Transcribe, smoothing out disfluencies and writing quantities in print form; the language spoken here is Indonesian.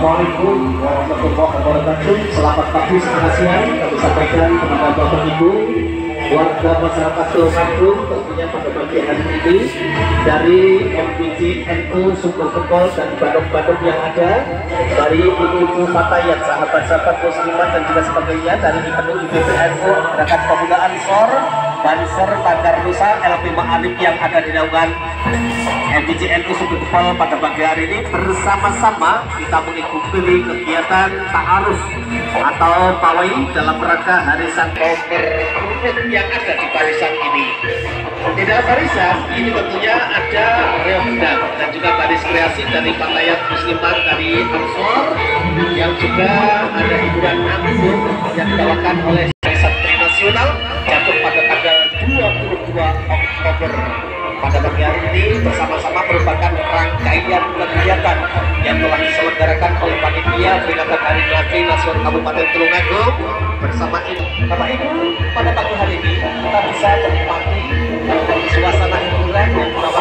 Assalamualaikum warahmatullahi wabarakatuh. Selamat pagi, selamat siang. Kami sampaikan kepada Bapak Ibu warga masyarakat Tulungagung, tentunya pada pagi hari ini dari MPC NU Sumber-Kempol dan Bandung-Bandung yang ada, dari ibu-ibu fatayat, sahabat-sahabat muslimat dan juga sebagainya, dari IPNU, IPPNU, Gerakan Pemuda Ansor, Banser, Bandar Nusa, LP Ma'arif yang ada di naungan MPC NU Sumber-Kempol pada pagi hari ini. Bersama-sama kita mengikuti kegiatan ta'aruf atau pawai dalam rangka Hari Santri yang ada di barisan ini. Di dalam barisan ini tentunya ada reogdam dan juga baris kreasi dari fatayat muslimat dari Ansor, yang juga ada hiburan langsung yang dibawakan oleh Santri Nasional jatuh pada tanggal 22 Oktober. Pada pagi hari ini bersama-sama merupakan rangkaian kegiatan yang telah diselenggarakan oleh panitia peringatan Hari Santri Nasional Kabupaten Tulungagung. Bersama Bapak Ibu, pada pagi hari ini kita bisa menikmati suasana hiburan yang